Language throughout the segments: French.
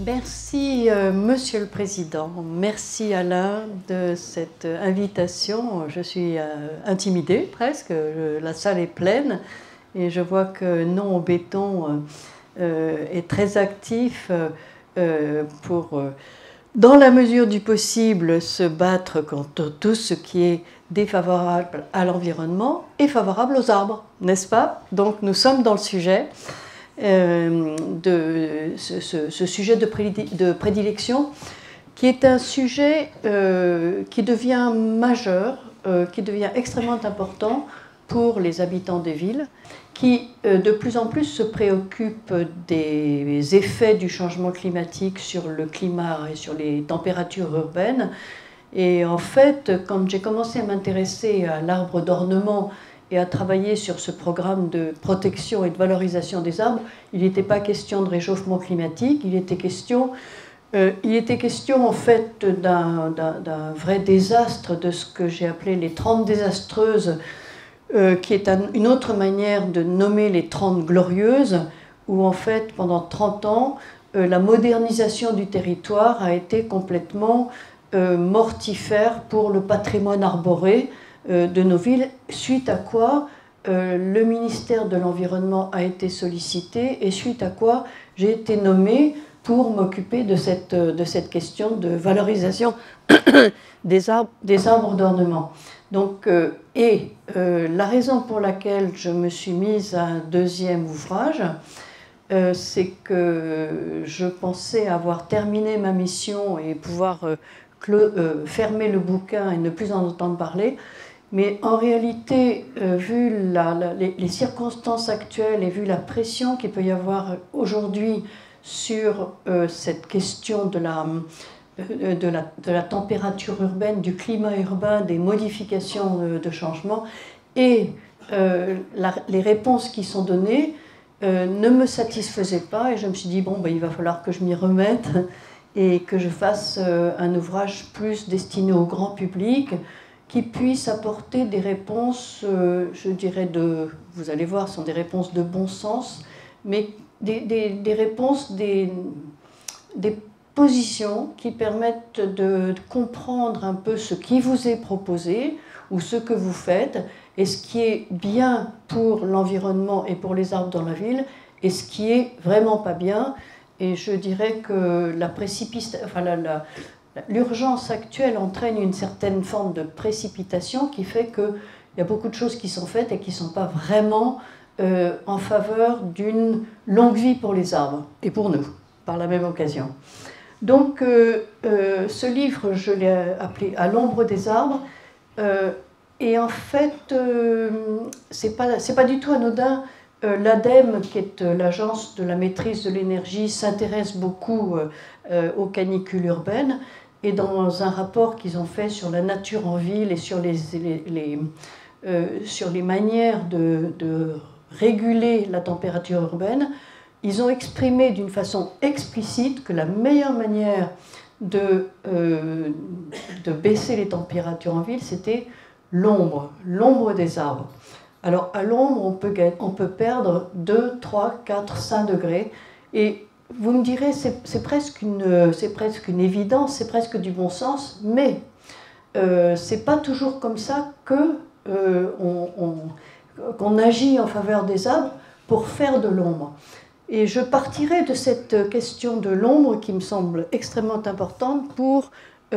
Merci Monsieur le Président, merci Alain de cette invitation. Je suis intimidée presque, la salle est pleine et je vois que Non au béton est très actif pour, dans la mesure du possible, se battre contre tout ce qui est défavorable à l'environnement et favorable aux arbres, n'est-ce pas? Donc nous sommes dans le sujet. De ce sujet de prédilection, qui est un sujet qui devient majeur, qui devient extrêmement important pour les habitants des villes, qui de plus en plus se préoccupent des effets du changement climatique sur le climat et sur les températures urbaines. Et en fait, quand j'ai commencé à m'intéresser à l'arbre d'ornement et à travailler sur ce programme de protection et de valorisation des arbres, il n'était pas question de réchauffement climatique, il était question en fait d'un vrai désastre, de ce que j'ai appelé les 30 désastreuses, qui est une autre manière de nommer les 30 glorieuses, où en fait pendant 30 ans, la modernisation du territoire a été complètement mortifère pour le patrimoine arboré de nos villes, suite à quoi le ministère de l'Environnement a été sollicité et suite à quoi j'ai été nommée pour m'occuper de cette question de valorisation des arbres d'ornement. Donc, la raison pour laquelle je me suis mise à un deuxième ouvrage, c'est que je pensais avoir terminé ma mission et pouvoir fermer le bouquin et ne plus en entendre parler. Mais en réalité, vu les circonstances actuelles et vu la pression qu'il peut y avoir aujourd'hui sur cette question de la température urbaine, du climat urbain, des modifications de changement, et les réponses qui sont données ne me satisfaisaient pas, et je me suis dit, bon, ben, il va falloir que je m'y remette et que je fasse un ouvrage plus destiné au grand public, qui puisse apporter des réponses, je dirais, vous allez voir, ce sont des réponses de bon sens, mais des réponses, des positions qui permettent de comprendre un peu ce qui vous est proposé ou ce que vous faites, et ce qui est bien pour l'environnement et pour les arbres dans la ville, et ce qui est vraiment pas bien. Et je dirais que l'urgence actuelle entraîne une certaine forme de précipitation qui fait qu'il y a beaucoup de choses qui sont faites et qui ne sont pas vraiment en faveur d'une longue vie pour les arbres et pour nous, par la même occasion. Donc, ce livre, je l'ai appelé « À l'ombre des arbres ». Et en fait, c'est pas du tout anodin. L'ADEME, qui est l'agence de la maîtrise de l'énergie, s'intéresse beaucoup aux canicules urbaines. Et dans un rapport qu'ils ont fait sur la nature en ville et sur les manières de réguler la température urbaine, ils ont exprimé d'une façon explicite que la meilleure manière de baisser les températures en ville, c'était l'ombre des arbres. Alors à l'ombre, on peut perdre 2, 3, 4, 5 degrés. Et vous me direz, c'est presque une évidence, c'est presque du bon sens, mais c'est pas toujours comme ça qu'on agit en faveur des arbres pour faire de l'ombre. Et je partirai de cette question de l'ombre qui me semble extrêmement importante pour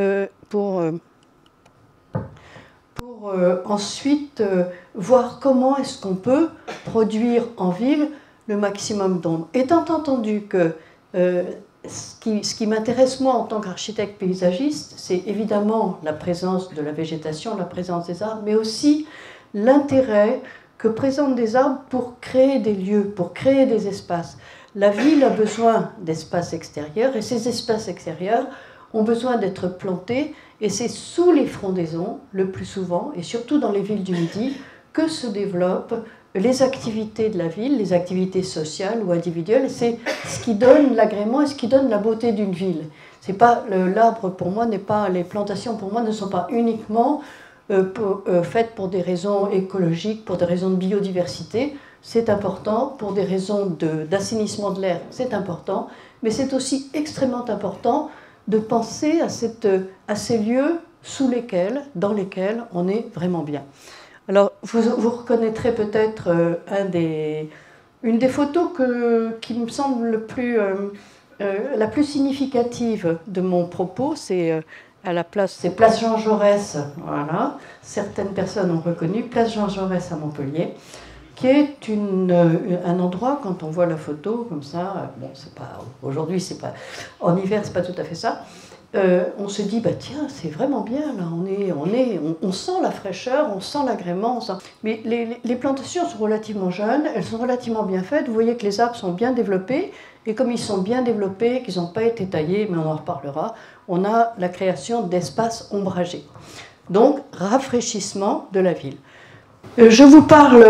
ensuite voir comment est-ce qu'on peut produire en ville le maximum d'ombre. Étant entendu que ce qui m'intéresse moi en tant qu'architecte paysagiste, c'est évidemment la présence de la végétation, la présence des arbres, mais aussi l'intérêt que présentent des arbres pour créer des lieux, pour créer des espaces. La ville a besoin d'espaces extérieurs et ces espaces extérieurs ont besoin d'être plantés, et c'est sous les frondaisons, le plus souvent, et surtout dans les villes du Midi, que se développent les activités de la ville, les activités sociales ou individuelles. C'est ce qui donne l'agrément et ce qui donne la beauté d'une ville. C'est pas l'arbre pour moi n'est pas, les plantations pour moi ne sont pas uniquement faites pour des raisons écologiques, pour des raisons de biodiversité, c'est important, pour des raisons d'assainissement de l'air, c'est important, mais c'est aussi extrêmement important de penser à ces lieux dans lesquels on est vraiment bien. Alors, vous reconnaîtrez peut-être une des photos qui me semble la plus significative de mon propos, c'est Place Jean Jaurès, voilà, certaines personnes ont reconnu, Place Jean Jaurès à Montpellier, qui est un endroit, quand on voit la photo comme ça, bon, aujourd'hui, en hiver, c'est pas tout à fait ça, on se dit, bah tiens, c'est vraiment bien, là, on sent la fraîcheur, on sent l'agrément, mais les plantations sont relativement jeunes, elles sont relativement bien faites, vous voyez que les arbres sont bien développés, et comme ils sont bien développés, qu'ils n'ont pas été taillés, mais on en reparlera, on a la création d'espaces ombragés. Donc, rafraîchissement de la ville. Je vous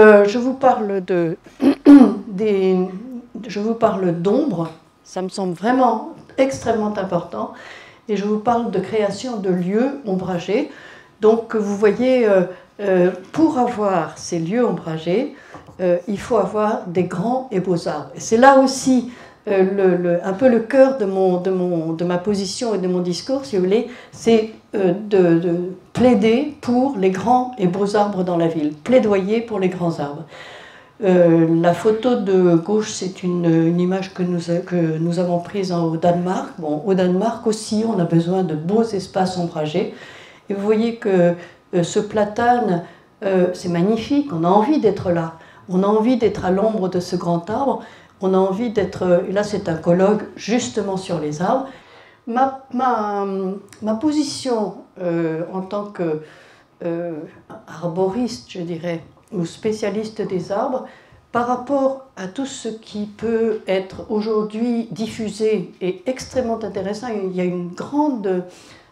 parle d'ombre, ça me semble vraiment extrêmement important, et je vous parle de création de lieux ombragés. Donc vous voyez, pour avoir ces lieux ombragés, il faut avoir des grands et beaux arbres. Et c'est là aussi un peu le cœur de ma position et de mon discours, si vous voulez, c'est de plaider pour les grands et beaux arbres dans la ville, plaidoyer pour les grands arbres. La photo de gauche, c'est une image que nous avons prise au Danemark. Bon, au Danemark aussi, on a besoin de beaux espaces ombragés. Et vous voyez que ce platane, c'est magnifique, on a envie d'être là. On a envie d'être à l'ombre de ce grand arbre. On a envie d'être... Là, c'est un colloque justement sur les arbres. Ma position en tant qu'arboriste, je dirais, ou spécialiste des arbres, par rapport à tout ce qui peut être aujourd'hui diffusé est extrêmement intéressant. Il y a une grande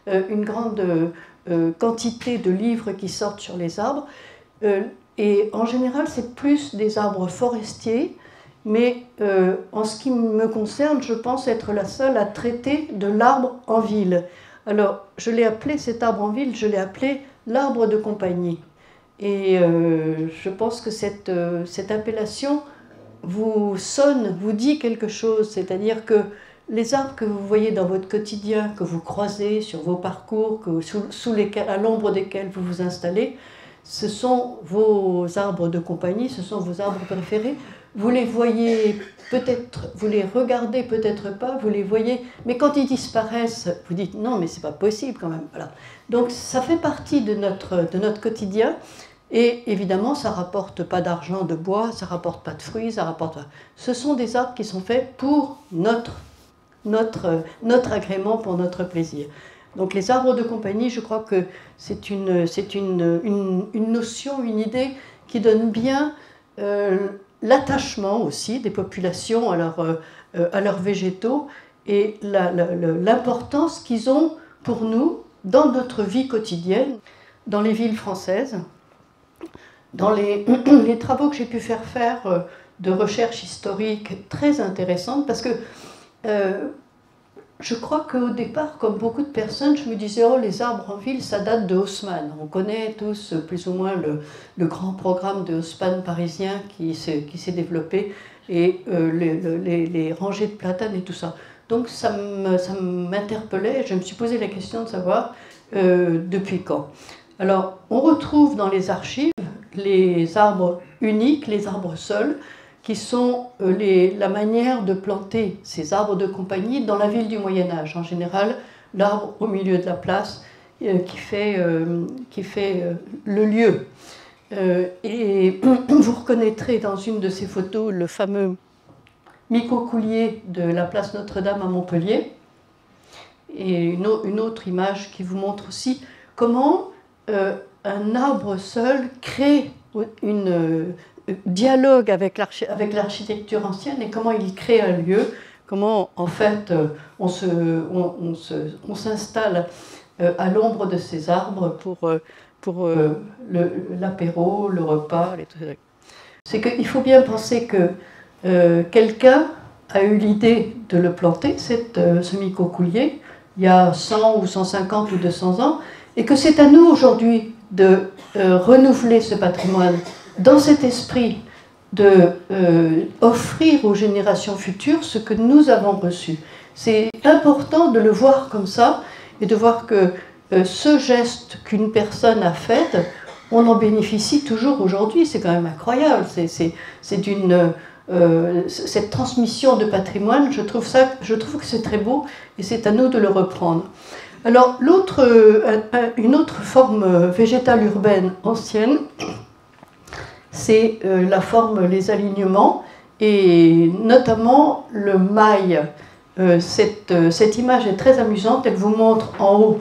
quantité de livres qui sortent sur les arbres. Et en général, c'est plus des arbres forestiers, mais en ce qui me concerne, je pense être la seule à traiter de l'arbre en ville. Alors, je l'ai appelé, cet arbre en ville, je l'ai appelé l'arbre de compagnie. Et je pense que cette appellation vous dit quelque chose, c'est-à-dire que les arbres que vous voyez dans votre quotidien, que vous croisez sur vos parcours, à l'ombre desquels vous vous installez, ce sont vos arbres de compagnie, ce sont vos arbres préférés. Vous les voyez peut-être, vous les regardez peut-être pas, vous les voyez, mais quand ils disparaissent, vous dites non, mais c'est pas possible quand même. Voilà. Donc ça fait partie de notre quotidien, et évidemment ça rapporte pas d'argent, de bois, ça rapporte pas de fruits, ce sont des arbres qui sont faits pour notre agrément, pour notre plaisir. Donc les arbres de compagnie, je crois que c'est une notion, une idée qui donne bien l'attachement aussi des populations à leurs végétaux et l'importance qu'ils ont pour nous dans notre vie quotidienne, dans les villes françaises, dans les travaux que j'ai pu faire de recherche historique très intéressantes, parce que je crois qu'au départ, comme beaucoup de personnes, je me disais, oh, les arbres en ville, ça date de Haussmann. On connaît tous plus ou moins le grand programme de Haussmann parisien qui s'est développé, et les rangées de platanes et tout ça. Donc ça m'interpellait, je me suis posé la question de savoir depuis quand. Alors, on retrouve dans les archives les arbres uniques, les arbres seuls, qui sont la manière de planter ces arbres de compagnie dans la ville du Moyen-Âge. En général, l'arbre au milieu de la place qui fait le lieu. Et vous reconnaîtrez dans une de ces photos le fameux micocoulier de la place Notre-Dame à Montpellier, et une autre image qui vous montre aussi comment un arbre seul crée dialogue avec l'architecture ancienne, et comment il crée un lieu, comment en fait on s'installe à l'ombre de ces arbres pour l'apéro, le repas. C'est qu'il faut bien penser que quelqu'un a eu l'idée de le planter, ce micocoulier, il y a 100 ou 150 ou 200 ans, et que c'est à nous aujourd'hui de renouveler ce patrimoine dans cet esprit d'offrir aux générations futures ce que nous avons reçu. C'est important de le voir comme ça et de voir que ce geste qu'une personne a fait, on en bénéficie toujours aujourd'hui. C'est quand même incroyable. Cette transmission de patrimoine, je trouve que c'est très beau et c'est à nous de le reprendre. Alors, une autre forme végétale urbaine ancienne, c'est la forme les alignements et notamment le mail. Cette image est très amusante. Elle vous montre en haut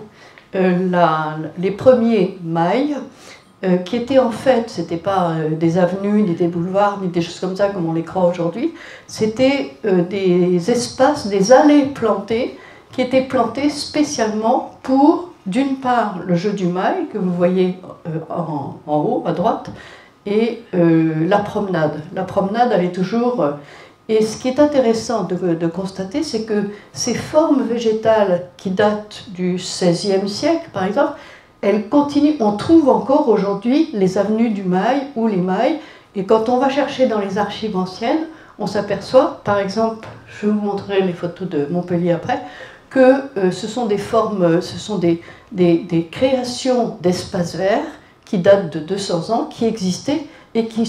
les premiers mailles qui étaient en fait, ce n'étaient pas des avenues, ni des boulevards, ni des choses comme ça comme on les croit aujourd'hui. C'était des espaces, des allées plantées qui étaient plantées spécialement pour, d'une part, le jeu du mail que vous voyez en haut à droite, et la promenade. La promenade, elle est toujours... et ce qui est intéressant de constater, c'est que ces formes végétales qui datent du XVIe siècle, par exemple, elles continuent. On trouve encore aujourd'hui les avenues du mail ou les mailles, et quand on va chercher dans les archives anciennes, on s'aperçoit, par exemple, je vous montrerai les photos de Montpellier après, que ce sont des formes, ce sont des créations d'espaces verts qui datent de 200 ans, qui existaient et qui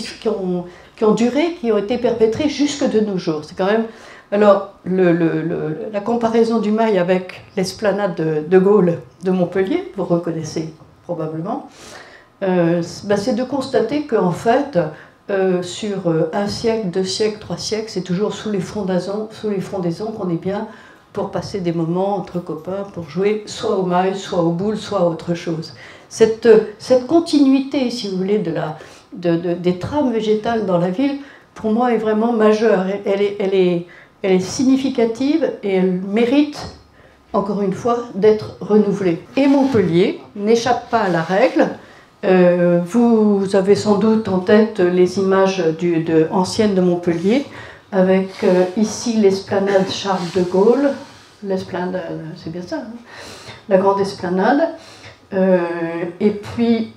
ont duré, qui ont été perpétrées jusque de nos jours. C'est quand même... Alors, la comparaison du mail avec l'esplanade de Gaulle de Montpellier, vous reconnaissez probablement, c'est de constater qu'en fait, sur un siècle, 2 siècles, 3 siècles, c'est toujours sous les frondaisons qu'on est bien pour passer des moments entre copains, pour jouer soit au mail, soit aux boules, soit à autre chose. Cette continuité, si vous voulez, des trames végétales dans la ville, pour moi, est vraiment majeure. Elle est significative et elle mérite, encore une fois, d'être renouvelée. Et Montpellier n'échappe pas à la règle. Vous avez sans doute en tête les images anciennes de Montpellier, avec ici l'esplanade Charles de Gaulle, l'esplanade, c'est bien ça, hein, la grande esplanade, et puis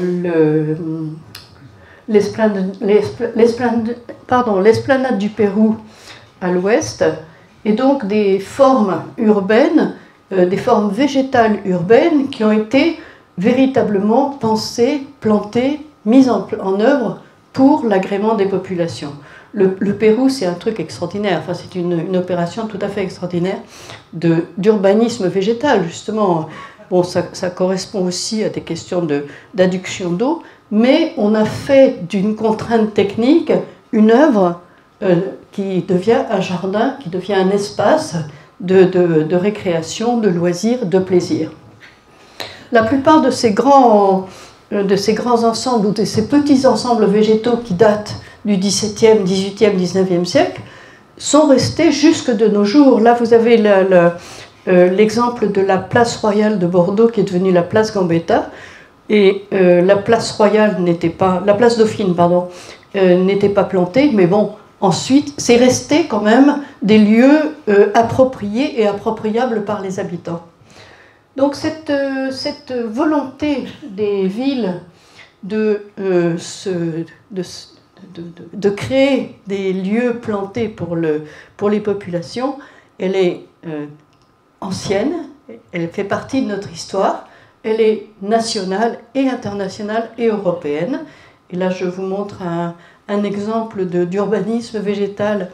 l'esplanade du Pérou à l'ouest, et donc des formes urbaines, des formes végétales urbaines qui ont été véritablement pensées, plantées, mises en œuvre pour l'agrément des populations. Le Pérou, c'est un truc extraordinaire, enfin, c'est une opération tout à fait extraordinaire d'urbanisme végétal, justement. Bon, ça correspond aussi à des questions d'adduction d'eau, mais on a fait d'une contrainte technique une œuvre qui devient un jardin, qui devient un espace de récréation, de loisirs, de plaisir. La plupart de ces grands ensembles ou de ces petits ensembles végétaux qui datent du XVIIe, XVIIIe, XIXe siècle sont restés jusque de nos jours. Là, vous avez l'exemple de la place royale de Bordeaux qui est devenue la place Gambetta, et la place royale la place Dauphine, pardon, n'était pas plantée, mais bon, ensuite, c'est resté quand même des lieux appropriés et appropriables par les habitants. Donc cette volonté des villes de créer des lieux plantés pour les populations, elle est ancienne, elle fait partie de notre histoire, elle est nationale et internationale et européenne. Et là, je vous montre un exemple d'urbanisme végétal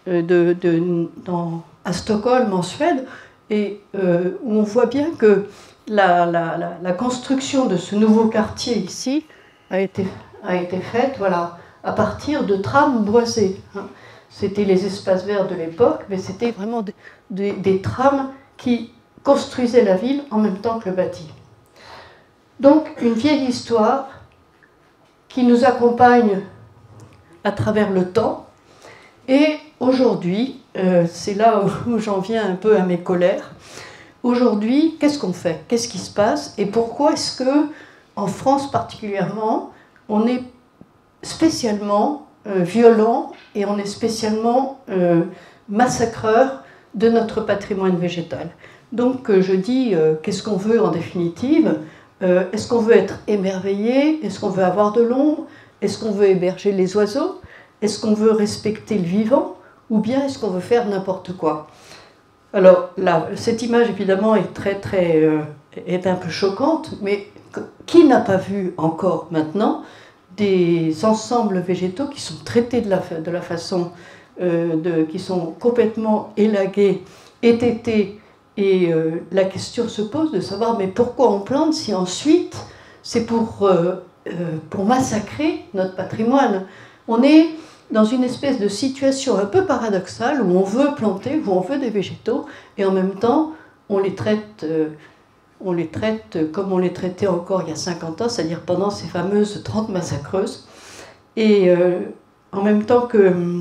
à Stockholm, en Suède, et où on voit bien que la construction de ce nouveau quartier ici a été faite, voilà, à partir de trames boisées. C'était les espaces verts de l'époque, mais c'était vraiment des trames qui construisaient la ville en même temps que le bâti. Donc, une vieille histoire qui nous accompagne à travers le temps. Et aujourd'hui, c'est là où j'en viens un peu à mes colères. Aujourd'hui, qu'est-ce qu'on fait? Qu'est-ce qui se passe? Et pourquoi est-ce que, en France particulièrement, on est spécialement violent et on est spécialement massacreur de notre patrimoine végétal? Donc, je dis, qu'est-ce qu'on veut en définitive? Est-ce qu'on veut être émerveillé? Est-ce qu'on veut avoir de l'ombre? Est-ce qu'on veut héberger les oiseaux? Est-ce qu'on veut respecter le vivant? Ou bien est-ce qu'on veut faire n'importe quoi? Alors là, cette image évidemment est un peu choquante, mais qui n'a pas vu encore maintenant des ensembles végétaux qui sont traités de la façon qui sont complètement élagués, étêtés, et la question se pose de savoir mais pourquoi on plante si ensuite c'est pour massacrer notre patrimoine? On est dans une espèce de situation un peu paradoxale où on veut planter, où on veut des végétaux, et en même temps on les traite comme on les traitait encore il y a 50 ans, c'est-à-dire pendant ces fameuses 30 massacreuses. Et en même temps,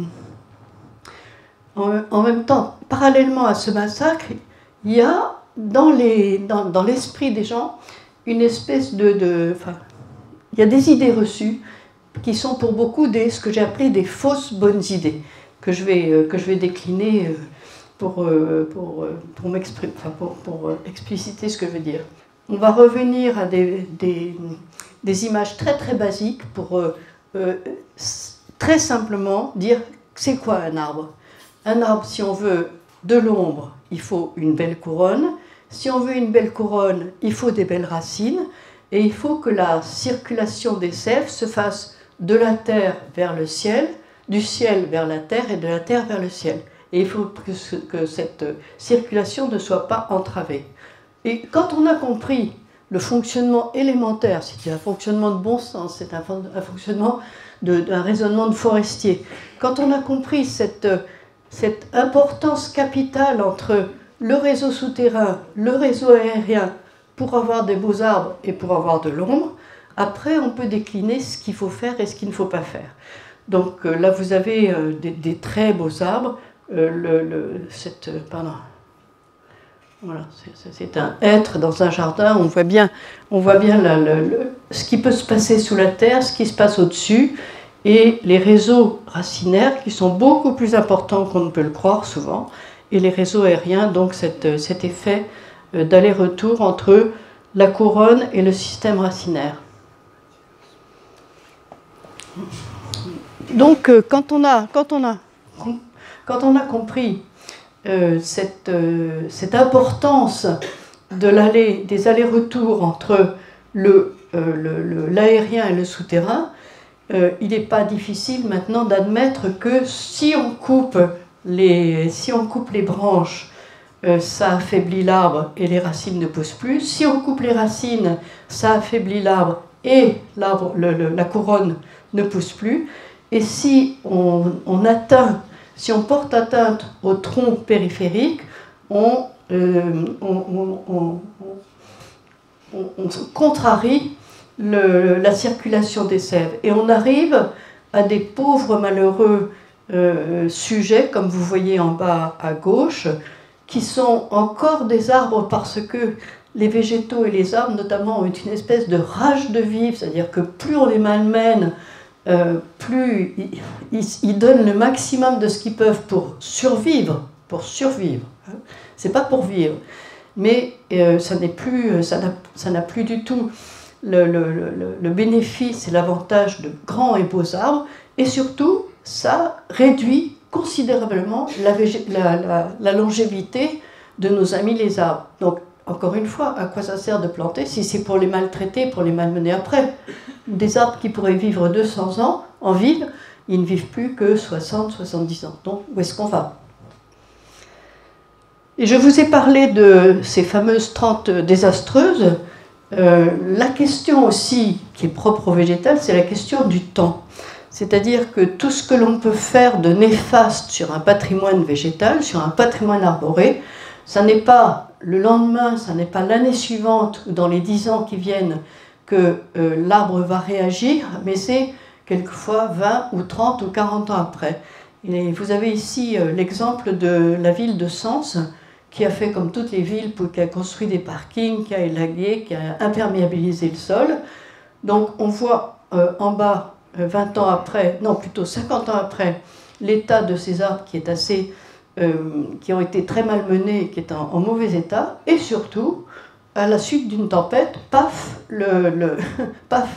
parallèlement à ce massacre, il y a dans l'esprit des gens une espèce il y a des idées reçues qui sont pour beaucoup ce que j'ai appelé des fausses bonnes idées, que je vais décliner pour expliciter ce que je veux dire. On va revenir à des images très très basiques pour très simplement dire c'est quoi un arbre. Un arbre, si on veut de l'ombre, il faut une belle couronne. Si on veut une belle couronne, il faut des belles racines. Et il faut que la circulation des sèves se fasse de la terre vers le ciel, du ciel vers la terre et de la terre vers le ciel. Et il faut que cette circulation ne soit pas entravée. Et quand on a compris le fonctionnement élémentaire, c'est un fonctionnement de bon sens, c'est un fonctionnement d'un raisonnement de forestier, quand on a compris cette importance capitale entre le réseau souterrain, le réseau aérien, pour avoir des beaux arbres et pour avoir de l'ombre, après on peut décliner ce qu'il faut faire et ce qu'il ne faut pas faire. Donc là vous avez des très beaux arbres. Voilà, c'est un hêtre dans un jardin. On voit bien ce qui peut se passer sous la terre, ce qui se passe au-dessus, et les réseaux racinaires qui sont beaucoup plus importants qu'on ne peut le croire souvent, et les réseaux aériens, donc cet effet d'aller-retour entre la couronne et le système racinaire. Donc quand on a compris cette importance des allers-retours entre l'aérien et le souterrain, il n'est pas difficile maintenant d'admettre que si on coupe les branches, ça affaiblit l'arbre et les racines ne poussent plus. Si on coupe les racines, ça affaiblit l'arbre et la couronne ne pousse plus. Et si on porte atteinte au tronc périphérique, on contrarie la circulation des sèves. Et on arrive à des pauvres malheureux sujets, comme vous voyez en bas à gauche, qui sont encore des arbres parce que les végétaux et les arbres notamment ont une espèce de rage de vivre, c'est-à-dire que plus on les malmène, plus ils donnent le maximum de ce qu'ils peuvent pour survivre. C'est pas pour vivre, mais ça n'a plus du tout le bénéfice et l'avantage de grands et beaux arbres, et surtout ça réduit considérablement la longévité de nos amis les arbres. Donc encore une fois, à quoi ça sert de planter si c'est pour les maltraiter, pour les malmener après? Des arbres qui pourraient vivre 200 ans en ville, ils ne vivent plus que 60, 70 ans. Donc où est-ce qu'on va? Et je vous ai parlé de ces fameuses 30 désastreuses. La question aussi qui est propre au végétal, c'est la question du temps. C'est-à-dire que tout ce que l'on peut faire de néfaste sur un patrimoine végétal, sur un patrimoine arboré, ça n'est pas le lendemain, ça n'est pas l'année suivante ou dans les 10 ans qui viennent que l'arbre va réagir, mais c'est quelquefois 20 ou 30 ou 40 ans après. Et vous avez ici l'exemple de la ville de Sens, qui a fait comme toutes les villes, qui a construit des parkings, qui a élagué, qui a imperméabilisé le sol. Donc on voit en bas, 20 ans après, non plutôt 50 ans après, l'état de ces arbres qui ont été très malmenés, qui est en mauvais état, et surtout à la suite d'une tempête, paf, paf,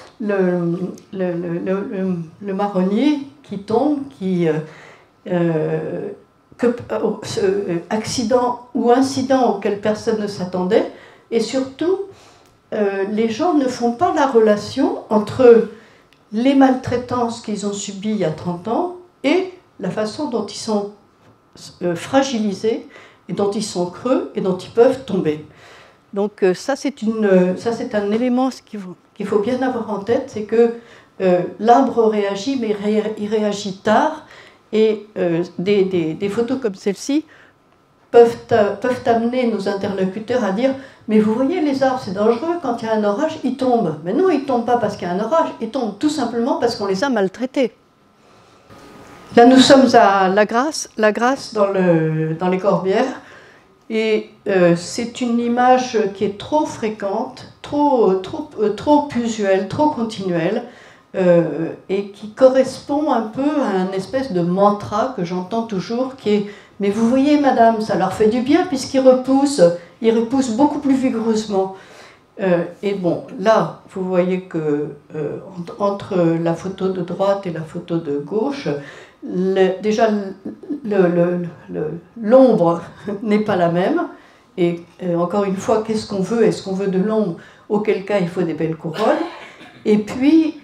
le marronnier qui tombe, accident ou incident auquel personne ne s'attendait, et surtout, les gens ne font pas la relation entre les maltraitances qu'ils ont subies il y a 30 ans et la façon dont ils sont fragilisés, et dont ils sont creux, et dont ils peuvent tomber. Donc ça, c'est un élément qu'il faut bien avoir en tête, c'est que l'arbre réagit, mais il réagit tard, et des photos comme celle-ci peuvent amener nos interlocuteurs à dire « Mais vous voyez, les arbres, c'est dangereux, quand il y a un orage, ils tombent. » Mais non, ils ne tombent pas parce qu'il y a un orage, ils tombent tout simplement parce qu'on les a maltraités. Là, nous sommes à La Grasse dans les Corbières, et c'est une image qui est trop fréquente, trop usuelle, trop continuelle, et qui correspond un peu à un espèce de mantra que j'entends toujours, qui est « Mais vous voyez, madame, ça leur fait du bien puisqu'ils repoussent beaucoup plus vigoureusement. » Et bon, là, vous voyez que entre la photo de droite et la photo de gauche, déjà l'ombre n'est pas la même. Et encore une fois, qu'est-ce qu'on veut? Est-ce qu'on veut de l'ombre? Auquel cas, il faut des belles couronnes. Et puis,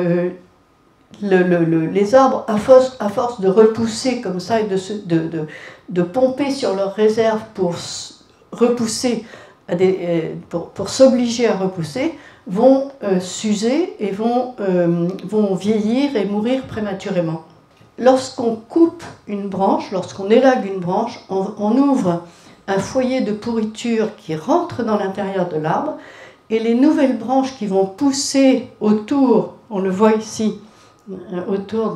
les arbres, à force de repousser comme ça et de pomper sur leurs réserves pour repousser, pour s'obliger à repousser, vont s'user et vont vieillir et mourir prématurément. Lorsqu'on coupe une branche, lorsqu'on élague une branche, on ouvre un foyer de pourriture qui rentre dans l'intérieur de l'arbre, et les nouvelles branches qui vont pousser autour, on le voit ici, autour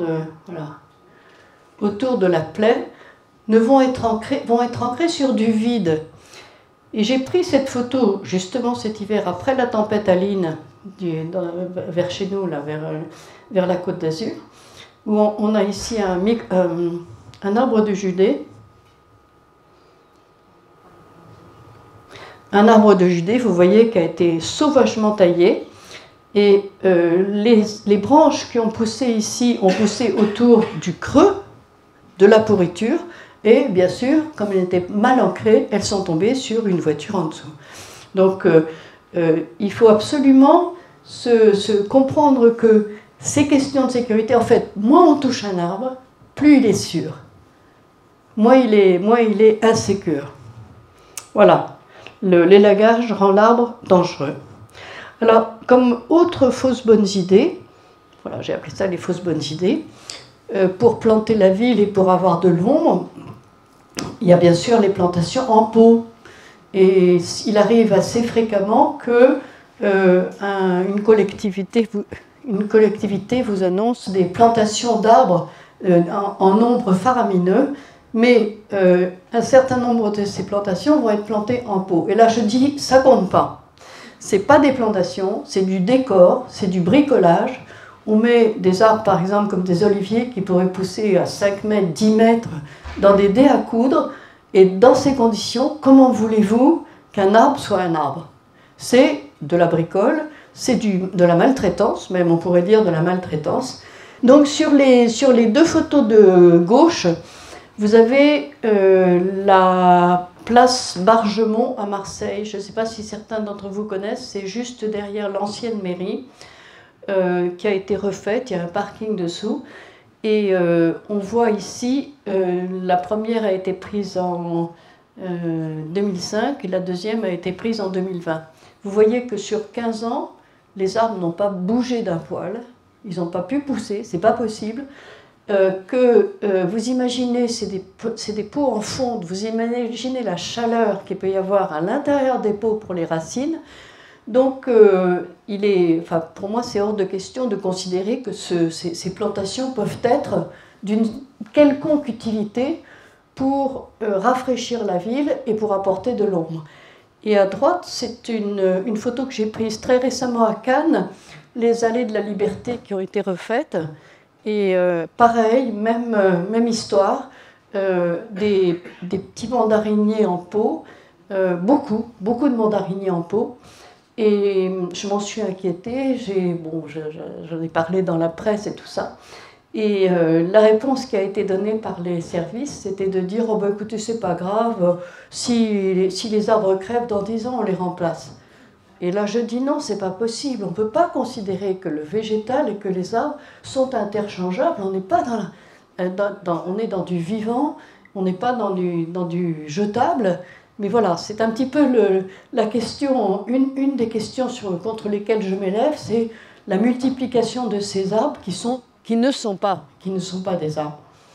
de la plaie, vont être ancrées sur du vide. Et j'ai pris cette photo justement cet hiver après la tempête Aline vers chez nous, là, vers la Côte d'Azur, où on a ici un arbre de Judée. Un arbre de Judée, vous voyez, qui a été sauvagement taillé. Et les branches qui ont poussé ici ont poussé autour du creux de la pourriture. Et bien sûr, comme elles étaient mal ancrées, elles sont tombées sur une voiture en dessous. Donc il faut absolument se comprendre que ces questions de sécurité, en fait, moins on touche un arbre, plus il est sûr. Moins il est insécure. Voilà. L'élagage rend l'arbre dangereux. Alors, comme autre fausse bonnes idées, voilà, j'ai appelé ça les fausses bonnes idées, pour planter la ville et pour avoir de l'ombre, il y a bien sûr les plantations en pot. Et il arrive assez fréquemment que une collectivité vous annonce des plantations d'arbres en nombre faramineux, mais un certain nombre de ces plantations vont être plantées en pot. Et là, je dis, ça compte pas. C'est pas des plantations, c'est du décor, c'est du bricolage. On met des arbres, par exemple, comme des oliviers qui pourraient pousser à 5 mètres, 10 mètres dans des dés à coudre. Et dans ces conditions, comment voulez-vous qu'un arbre soit un arbre? C'est de la bricole, c'est de la maltraitance, même on pourrait dire de la maltraitance. Donc sur les deux photos de gauche, vous avez la place Bargemont à Marseille. Je ne sais pas si certains d'entre vous connaissent, c'est juste derrière l'ancienne mairie qui a été refaite, il y a un parking dessous. Et on voit ici, la première a été prise en 2005 et la deuxième a été prise en 2020. Vous voyez que sur 15 ans, les arbres n'ont pas bougé d'un poil, ils n'ont pas pu pousser, c'est pas possible. Vous imaginez, c'est des pots en fonte, vous imaginez la chaleur qu'il peut y avoir à l'intérieur des pots pour les racines. Donc, pour moi, c'est hors de question de considérer que ces plantations peuvent être d'une quelconque utilité pour rafraîchir la ville et pour apporter de l'ombre. Et à droite, c'est une photo que j'ai prise très récemment à Cannes, les allées de la Liberté qui ont été refaites. Et pareil, même histoire, des petits bancs d'araignées en pot beaucoup de mandariniers en pot. Et je m'en suis inquiétée, j'en ai parlé dans la presse et tout ça. Et la réponse qui a été donnée par les services, c'était de dire « Oh ben écoutez, c'est pas grave, si les arbres crèvent, dans 10 ans, on les remplace. » Et là, je dis non, c'est pas possible. On ne peut pas considérer que le végétal et que les arbres sont interchangeables. On n'est pas on est dans du vivant, on n'est pas dans du jetable. Mais voilà, c'est un petit peu la question, une des questions contre lesquelles je m'élève, c'est la multiplication de ces arbres qui ne sont pas des arbres.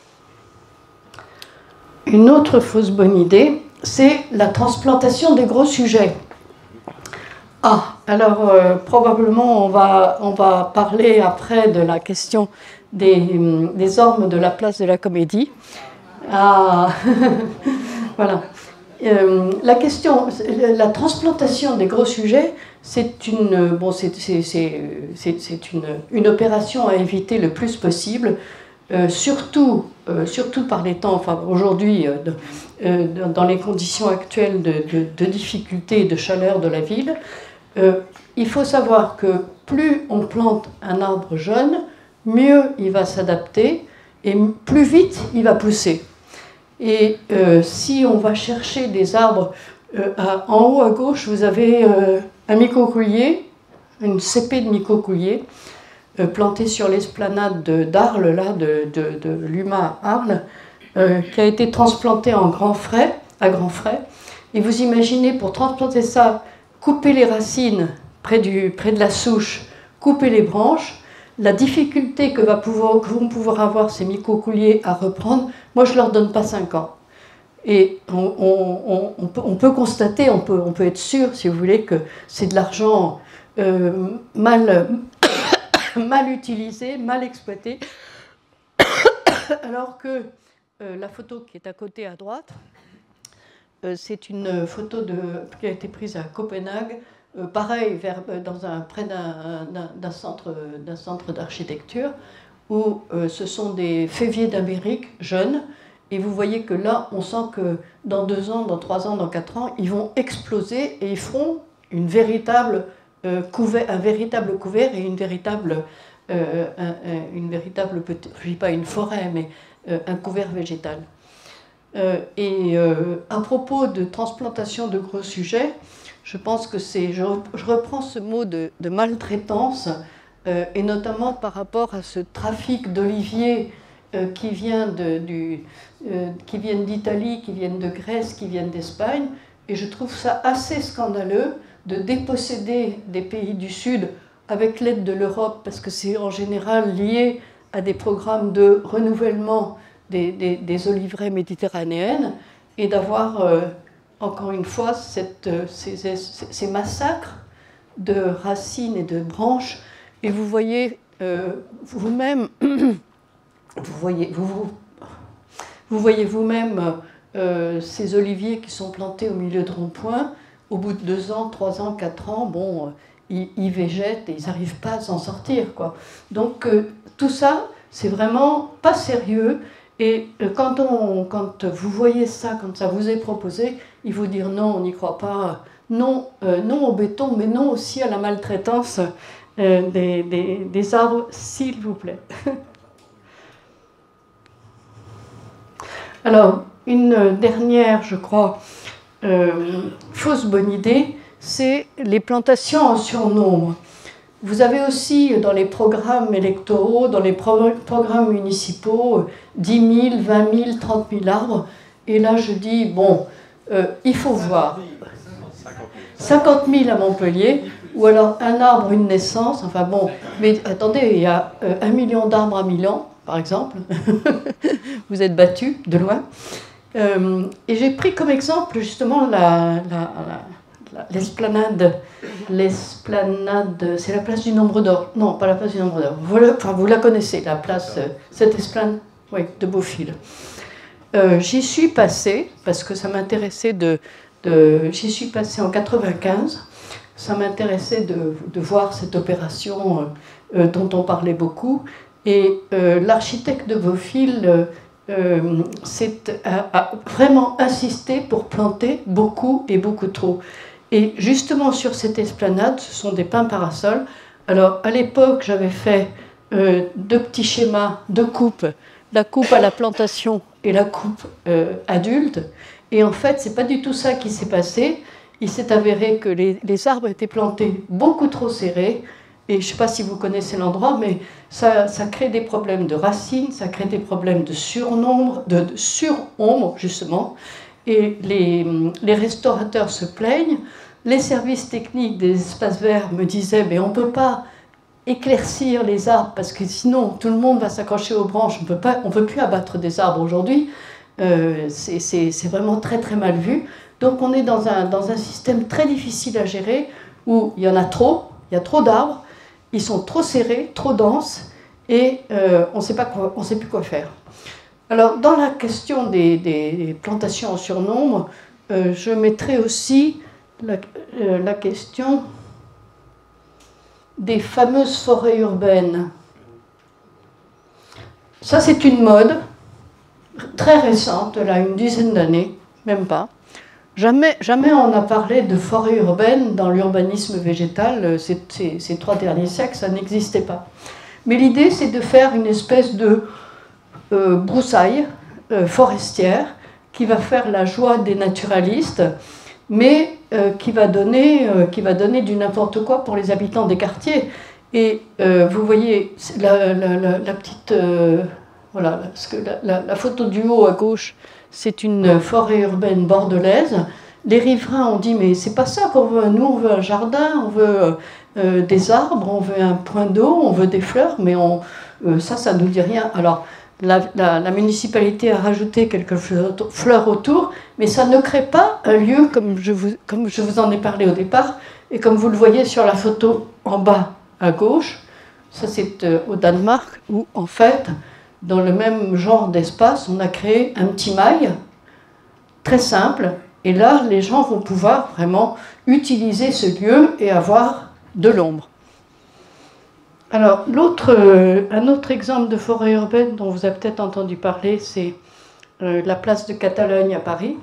Une autre fausse bonne idée, c'est la transplantation des gros sujets. Ah, alors probablement on va parler après de la question des ormes de la place de la Comédie. Ah, voilà. La transplantation des gros sujets, c'est une opération à éviter le plus possible, surtout par les temps, enfin aujourd'hui, dans les conditions actuelles de difficulté et de chaleur de la ville. Il faut savoir que plus on plante un arbre jeune, mieux il va s'adapter et plus vite il va pousser. Et si on va chercher des arbres, en haut à gauche, vous avez un micocoulier, une cépée de micocoulier, plantée sur l'esplanade d'Arles, là, de l'UMA Arles, qui a été transplanté à grands frais. Et vous imaginez, pour transplanter ça, couper les racines près de la souche, couper les branches, la difficulté que vont pouvoir avoir ces micocouliers à reprendre, moi je ne leur donne pas 5 ans. Et on peut constater, on peut être sûr, si vous voulez, que c'est de l'argent mal utilisé, mal exploité, alors que la photo qui est à côté à droite, c'est une photo qui a été prise à Copenhague, pareil, près d'un centre d'architecture, où ce sont des féviers d'Amérique jeunes, et vous voyez que là, on sent que dans 2 ans, dans 3 ans, dans 4 ans, ils vont exploser et ils feront un véritable couvert et une véritable, je dis pas une forêt, mais un couvert végétal. À propos de transplantation de gros sujets, je pense que je reprends ce mot de maltraitance, et notamment par rapport à ce trafic d'oliviers qui viennent d'Italie, qui viennent de Grèce, qui viennent d'Espagne, et je trouve ça assez scandaleux de déposséder des pays du Sud avec l'aide de l'Europe, parce que c'est en général lié à des programmes de renouvellement des oliveraies méditerranéennes, et d'avoir, encore une fois, ces massacres de racines et de branches. Et vous voyez vous-même, vous voyez vous-même ces oliviers qui sont plantés au milieu de ronds-points. Au bout de 2 ans, 3 ans, 4 ans, bon, ils végètent et ils n'arrivent pas à s'en sortir, quoi. Donc tout ça, c'est vraiment pas sérieux. Et quand vous voyez ça, quand ça vous est proposé, il faut dire non, on n'y croit pas, non, non au béton, mais non aussi à la maltraitance des arbres, s'il vous plaît. Alors, une dernière, je crois, fausse bonne idée, c'est les plantations en surnombre. Vous avez aussi dans les programmes électoraux, dans les programmes municipaux, 10 000, 20 000, 30 000 arbres. Et là, je dis, bon, il faut voir. 50 000 à Montpellier, ou alors un arbre, une naissance. Enfin bon, mais attendez, il y a 1 million d'arbres à Milan, par exemple. Vous êtes battus de loin. Et j'ai pris comme exemple justement l'esplanade. L'esplanade, c'est la place du Nombre d'Or. Non, pas la place du Nombre d'Or. Vous la connaissez, la place, cette esplanade, oui, de Beaufil. J'y suis passée, parce que ça m'intéressait j'y suis passée en 95. Ça m'intéressait de voir cette opération dont on parlait beaucoup. Et l'architecte de Beaufil c'est à vraiment insister pour planter beaucoup et beaucoup trop. Et justement sur cette esplanade, ce sont des pins parasols. Alors à l'époque, j'avais fait deux petits schémas de coupe, la coupe à la plantation et la coupe adulte. Et en fait, c'est pas du tout ça qui s'est passé. Il s'est avéré que les arbres étaient plantés beaucoup trop serrés. Et je ne sais pas si vous connaissez l'endroit, mais ça crée des problèmes de racines, ça crée des problèmes de surnombre, de surombre, justement. Et les restaurateurs se plaignent. Les services techniques des espaces verts me disaient mais on ne peut pas éclaircir les arbres parce que sinon tout le monde va s'accrocher aux branches. On ne peut plus abattre des arbres aujourd'hui. C'est vraiment très très mal vu. Donc on est dans un système très difficile à gérer où il y en a trop, il y a trop d'arbres. Ils sont trop serrés, trop denses, et on ne sait plus quoi faire. Alors, dans la question des plantations en surnombre, je mettrai aussi la question des fameuses forêts urbaines. Ça, c'est une mode très récente, là, une dizaine d'années, même pas. Jamais on n'a parlé de forêt urbaine dans l'urbanisme végétal. Ces 3 derniers siècles, ça n'existait pas. Mais l'idée, c'est de faire une espèce de broussaille forestière qui va faire la joie des naturalistes, mais qui va donner du n'importe quoi pour les habitants des quartiers. Et vous voyez la petite... voilà, parce que la photo du haut à gauche, c'est une forêt urbaine bordelaise. Les riverains ont dit mais c'est pas ça qu'on veut. Nous on veut un jardin, on veut des arbres, on veut un point d'eau, on veut des fleurs, mais ça nous dit rien. Alors la municipalité a rajouté quelques fleurs autour, mais ça ne crée pas un lieu comme je vous en ai parlé au départ, et comme vous le voyez sur la photo en bas à gauche, ça c'est au Danemark, où en fait, dans le même genre d'espace, on a créé un petit mail très simple, et là les gens vont pouvoir vraiment utiliser ce lieu et avoir de l'ombre. Alors, un autre exemple de forêt urbaine dont vous avez peut-être entendu parler, c'est la place de Catalogne à Paris.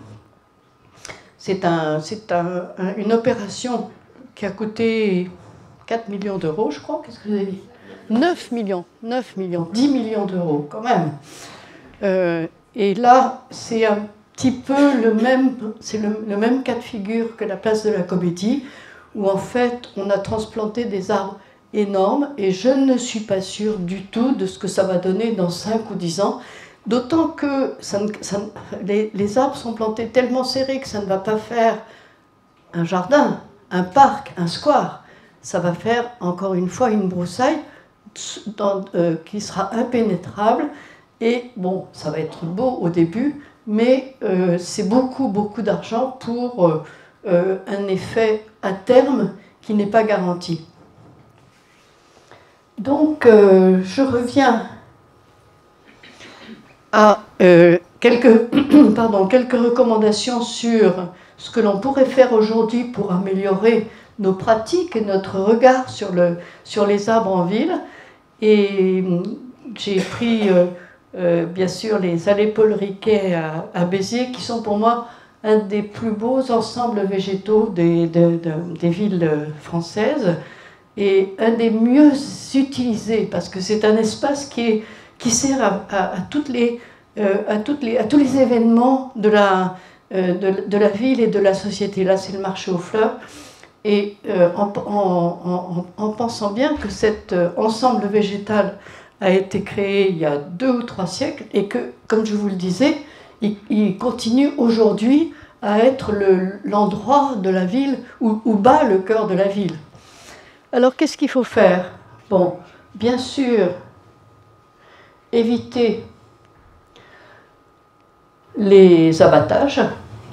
C'est une opération qui a coûté 4 millions d'euros, je crois. Qu'est-ce que vous avez dit ? 9 millions, 10 millions d'euros quand même. Et là, c'est un petit peu le même cas de figure que la place de la Comédie, où en fait, on a transplanté des arbres énorme, et je ne suis pas sûre du tout de ce que ça va donner dans 5 ou 10 ans, d'autant que les arbres sont plantés tellement serrés que ça ne va pas faire un jardin, un parc, un square. Ça va faire, encore une fois, une broussaille qui sera impénétrable, et bon, ça va être beau au début, mais c'est beaucoup, beaucoup d'argent pour un effet à terme qui n'est pas garanti. Donc, je reviens à quelques recommandations sur ce que l'on pourrait faire aujourd'hui pour améliorer nos pratiques et notre regard sur les arbres en ville. Et j'ai pris, bien sûr, les allées Paul Riquet à Béziers, qui sont pour moi un des plus beaux ensembles végétaux des villes françaises, et un des mieux utilisés, parce que c'est un espace qui sert à tous les événements de la ville et de la société. Là, c'est le marché aux fleurs. Et en pensant bien que cet ensemble végétal a été créé il y a 2 ou 3 siècles, et que, comme je vous le disais, il continue aujourd'hui à être l'endroit de la ville où bat le cœur de la ville. Alors, qu'est-ce qu'il faut faire ? Bon, bien sûr, éviter les abattages.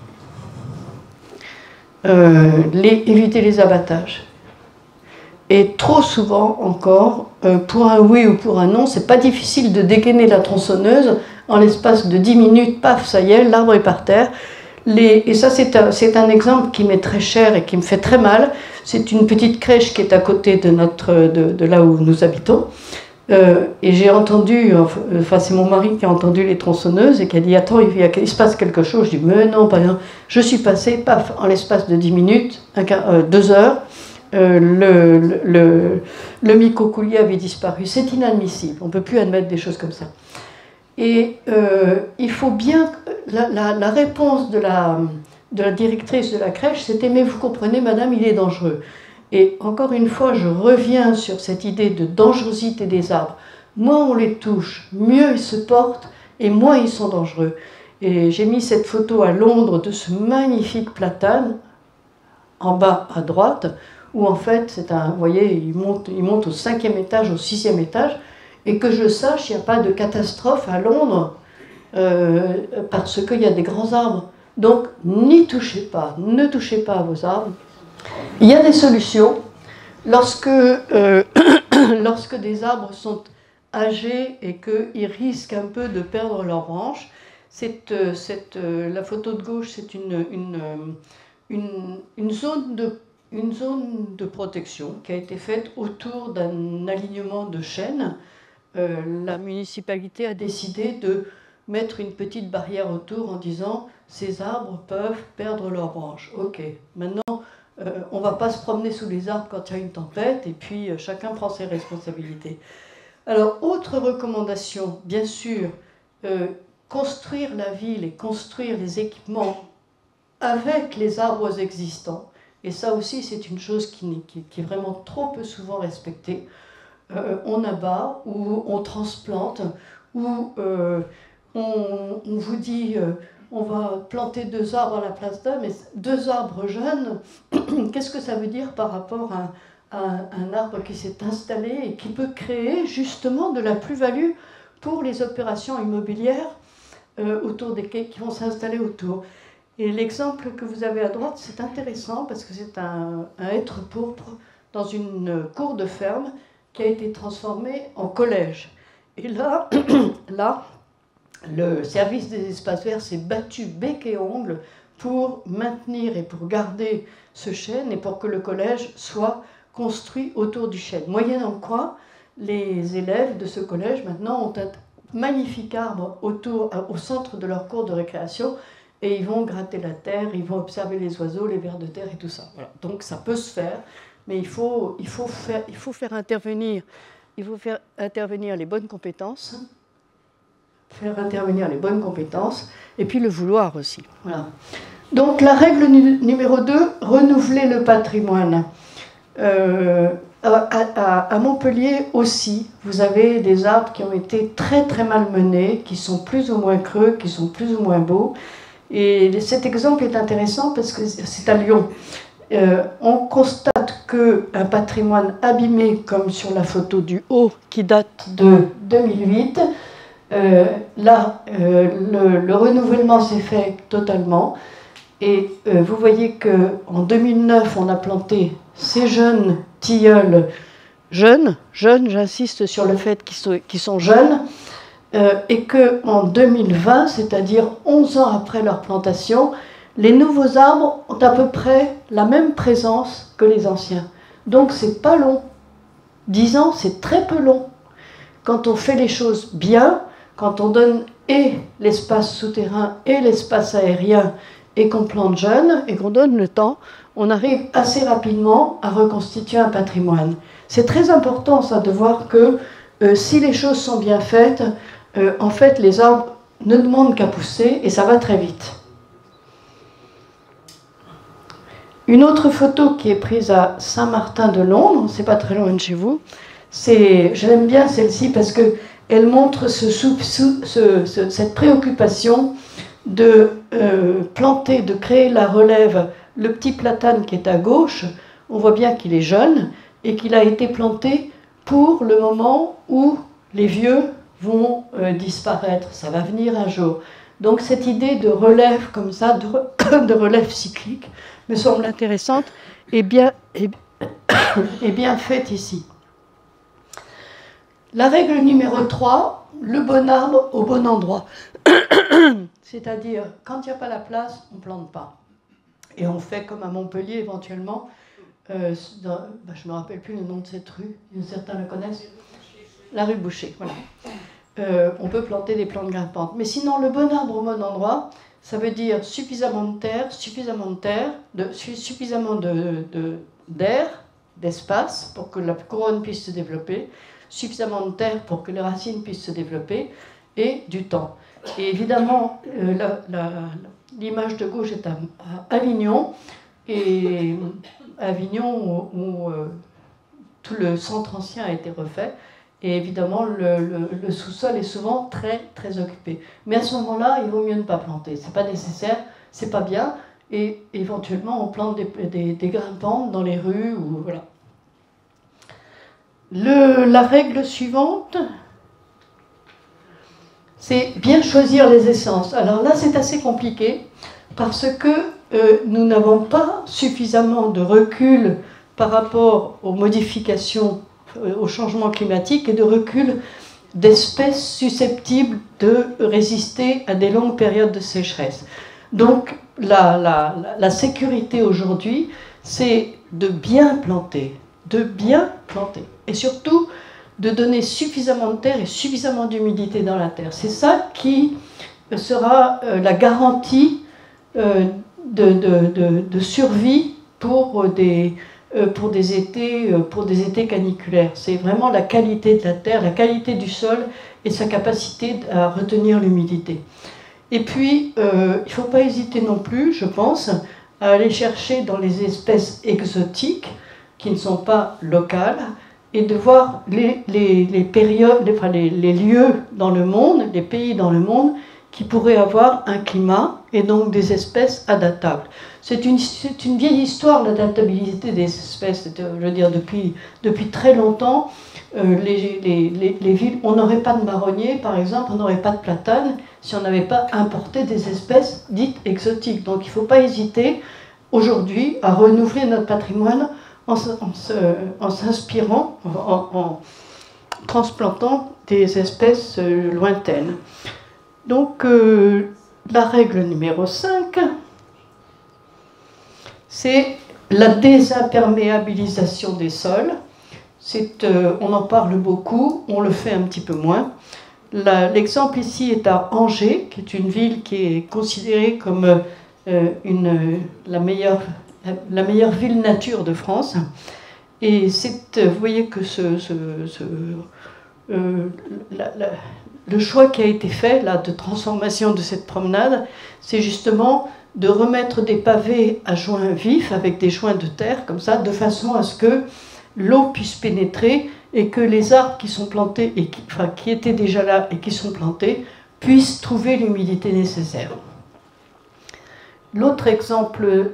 Éviter les abattages. Et trop souvent encore, pour un oui ou pour un non, c'est pas difficile de dégainer la tronçonneuse. En l'espace de 10 minutes, paf, ça y est, l'arbre est par terre. Et ça, c'est un exemple qui m'est très cher et qui me fait très mal. C'est une petite crèche qui est à côté de là où nous habitons. Et j'ai entendu, enfin c'est mon mari qui a entendu les tronçonneuses et qui a dit attends, il se passe quelque chose. Je dis mais non, pas rien. Je suis passée, paf, en l'espace de 10 minutes, 2 heures, le micro-coulier avait disparu. C'est inadmissible, on ne peut plus admettre des choses comme ça. Et il faut bien. La réponse de la directrice de la crèche, c'était mais vous comprenez, madame, il est dangereux. Et encore une fois, je reviens sur cette idée de dangerosité des arbres. Moins on les touche, mieux ils se portent et moins ils sont dangereux. Et j'ai mis cette photo à Londres de ce magnifique platane, en bas à droite, où en fait, c'est un, vous voyez, il monte au 5e étage, au 6e étage, et que je sache, il n'y a pas de catastrophe à Londres, parce qu'il y a des grands arbres. Donc, n'y touchez pas, ne touchez pas à vos arbres. Il y a des solutions. Lorsque des arbres sont âgés et qu'ils risquent un peu de perdre leurs branches, la photo de gauche, c'est une zone de protection qui a été faite autour d'un alignement de chênes. La municipalité a décidé de mettre une petite barrière autour en disant ces arbres peuvent perdre leurs branches. Ok, maintenant on ne va pas se promener sous les arbres quand il y a une tempête et puis chacun prend ses responsabilités. Alors, autre recommandation, bien sûr, construire la ville et construire les équipements avec les arbres existants. Et ça aussi, c'est une chose qui est vraiment trop peu souvent respectée. On abat ou on transplante ou on vous dit on va planter 2 arbres à la place d'un, mais 2 arbres jeunes, qu'est-ce que ça veut dire par rapport à un arbre qui s'est installé et qui peut créer justement de la plus-value pour les opérations immobilières autour desquelles qui vont s'installer autour. Et l'exemple que vous avez à droite, c'est intéressant parce que c'est un hêtre pourpre dans une cour de ferme qui a été transformé en collège. Et là, le service des espaces verts s'est battu bec et ongle pour maintenir et pour garder ce chêne et pour que le collège soit construit autour du chêne. Moyennant quoi, les élèves de ce collège maintenant ont un magnifique arbre au centre de leur cour de récréation et ils vont gratter la terre, ils vont observer les oiseaux, les vers de terre et tout ça. Voilà. Donc ça peut se faire, mais il faut faire intervenir les bonnes compétences. Faire intervenir les bonnes compétences, et puis le vouloir aussi. Voilà. Donc la règle numéro 2, renouveler le patrimoine. À Montpellier aussi, vous avez des arbres qui ont été très très mal menés, qui sont plus ou moins creux, qui sont plus ou moins beaux. Et cet exemple est intéressant parce que c'est à Lyon. On constate qu'un patrimoine abîmé, comme sur la photo du haut, qui date de 2008, le renouvellement s'est fait totalement. Et vous voyez qu'en 2009, on a planté ces jeunes tilleuls, jeunes, j'insiste sur le fait qu'ils sont jeunes, et qu'en 2020, c'est-à-dire 11 ans après leur plantation, les nouveaux arbres ont à peu près la même présence que les anciens. Donc c'est pas long. 10 ans, c'est très peu long. Quand on fait les choses bien, quand on donne et l'espace souterrain et l'espace aérien et qu'on plante jeune et qu'on donne le temps, on arrive assez rapidement à reconstituer un patrimoine. C'est très important ça de voir que si les choses sont bien faites, en fait les arbres ne demandent qu'à pousser et ça va très vite. Une autre photo qui est prise à Saint-Martin-de-Londres, c'est pas très loin de chez vous, je l'aime bien celle-ci parce qu'elle montre cette préoccupation de planter, de créer la relève. Le petit platane qui est à gauche, on voit bien qu'il est jeune et qu'il a été planté pour le moment où les vieux vont disparaître. Ça va venir un jour. Donc cette idée de relève comme ça, de relève cyclique, me semble intéressante et bien faite ici. La règle numéro 3, le bon arbre au bon endroit. C'est-à-dire, quand il n'y a pas la place, on ne plante pas. Et on fait comme à Montpellier éventuellement, je ne me rappelle plus le nom de cette rue, certains la connaissent. La rue Boucher, voilà. On peut planter des plantes grimpantes. Mais sinon, le bon arbre au bon endroit, ça veut dire suffisamment de terre, suffisamment d'air, d'espace pour que la couronne puisse se développer, suffisamment de terre pour que les racines puissent se développer, et du temps. Et évidemment, l'image de gauche est à Avignon, et Avignon où tout le centre ancien a été refait. Et évidemment, le sous-sol est souvent très, très occupé. Mais à ce moment-là, il vaut mieux ne pas planter. Ce n'est pas nécessaire, c'est pas bien. Et éventuellement, on plante des grimpantes dans les rues. Ou, voilà. La règle suivante, c'est bien choisir les essences. Alors là, c'est assez compliqué parce que nous n'avons pas suffisamment de recul par rapport aux modifications, au changement climatique et de recul d'espèces susceptibles de résister à des longues périodes de sécheresse. Donc la sécurité aujourd'hui, c'est de bien planter, et surtout de donner suffisamment de terre et suffisamment d'humidité dans la terre. C'est ça qui sera la garantie de survie pour des étés caniculaires. C'est vraiment la qualité de la terre, la qualité du sol et sa capacité à retenir l'humidité. Et puis, il ne faut pas hésiter non plus, je pense, à aller chercher dans les espèces exotiques qui ne sont pas locales et de voir les lieux dans le monde, les pays dans le monde qui pourraient avoir un climat et donc des espèces adaptables. C'est une vieille histoire, l'adaptabilité des espèces. Je veux dire, depuis très longtemps, les villes, on n'aurait pas de marronniers, par exemple, on n'aurait pas de platanes si on n'avait pas importé des espèces dites exotiques. Donc il ne faut pas hésiter aujourd'hui à renouveler notre patrimoine en s'inspirant, en transplantant des espèces lointaines. Donc la règle numéro 5, c'est la désimperméabilisation des sols. On en parle beaucoup, on le fait un petit peu moins. L'exemple ici est à Angers, qui est une ville qui est considérée comme la meilleure ville nature de France. Et vous voyez que le choix qui a été fait là, de transformation de cette promenade, c'est justement de remettre des pavés à joints vifs avec des joints de terre, comme ça, de façon à ce que l'eau puisse pénétrer et que les arbres qui sont plantés, qui étaient déjà là et qui sont plantés, puissent trouver l'humidité nécessaire. L'autre exemple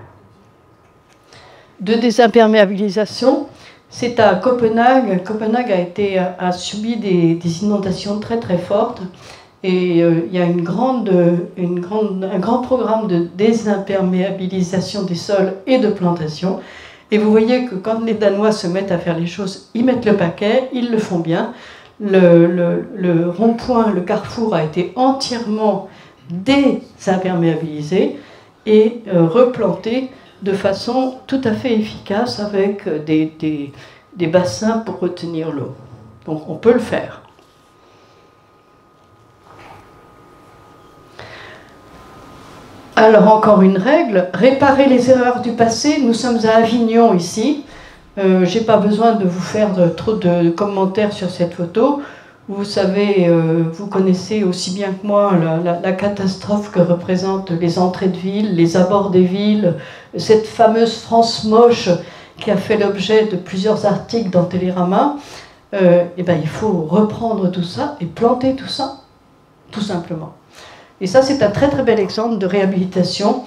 de désimperméabilisation, c'est à Copenhague. Copenhague a subi des inondations très très fortes et il y a un grand programme de désimperméabilisation des sols et de plantation. Et vous voyez que quand les Danois se mettent à faire les choses, ils mettent le paquet, ils le font bien. Le rond-point, le carrefour a été entièrement désimperméabilisé et replanté de façon tout à fait efficace avec des bassins pour retenir l'eau. Donc on peut le faire. Alors encore une règle, réparer les erreurs du passé. Nous sommes à Avignon ici. Je n'ai pas besoin de vous faire trop de commentaires sur cette photo. Vous savez, vous connaissez aussi bien que moi la catastrophe que représentent les entrées de ville, les abords des villes, cette fameuse France moche qui a fait l'objet de plusieurs articles dans Télérama. Et ben, il faut reprendre tout ça et planter tout ça, tout simplement. Et ça, c'est un très très bel exemple de réhabilitation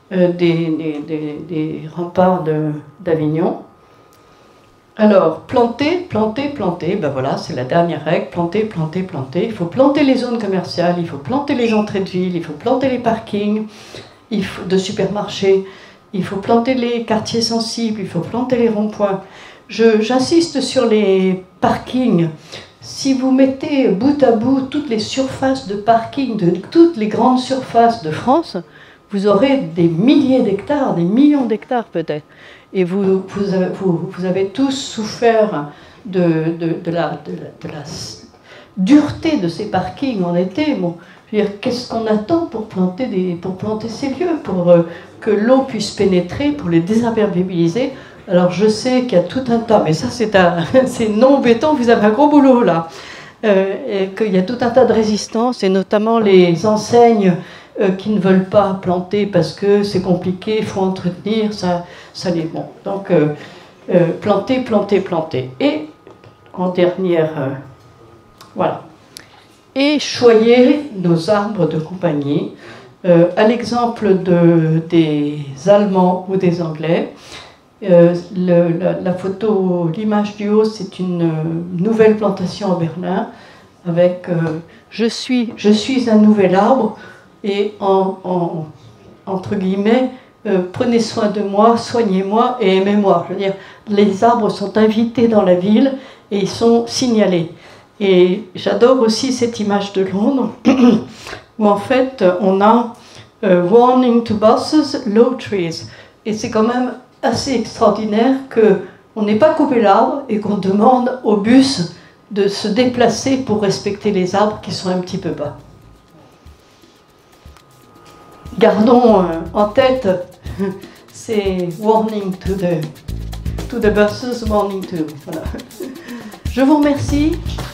des remparts d'Avignon. Alors, planter, ben voilà, c'est la dernière règle, planter. Il faut planter les zones commerciales, il faut planter les entrées de ville, il faut planter les parkings de supermarchés, il faut planter les quartiers sensibles, il faut planter les ronds-points. J'insiste sur les parkings. Si vous mettez bout à bout toutes les surfaces de parking de toutes les grandes surfaces de France, vous aurez des milliers d'hectares, des millions d'hectares peut-être. Et vous avez tous souffert de la dureté de ces parkings en été. Bon, je veux dire, qu'est-ce qu'on attend pour planter ces lieux, pour que l'eau puisse pénétrer, pour les désimperméabiliser? Alors je sais qu'il y a tout un tas, mais ça c'est non béton, vous avez un gros boulot là, et qu'il y a tout un tas de résistances, et notamment les enseignes qui ne veulent pas planter parce que c'est compliqué, il faut entretenir, ça les bon. Donc planter, planter, planter. Et en dernière, voilà. Et choyer nos arbres de compagnie, à l'exemple des Allemands ou des Anglais. La photo, l'image du haut, c'est une nouvelle plantation à Berlin avec je suis un nouvel arbre et entre guillemets prenez soin de moi, soignez-moi et aimez-moi. Je veux dire, les arbres sont invités dans la ville et ils sont signalés. Et j'adore aussi cette image de Londres où en fait on a warning to buses, low trees. Et c'est quand même assez extraordinaire qu'on n'ait pas coupé l'arbre et qu'on demande au bus de se déplacer pour respecter les arbres qui sont un petit peu bas. Gardons en tête ces warning to the buses, warning to. Voilà. Je vous remercie.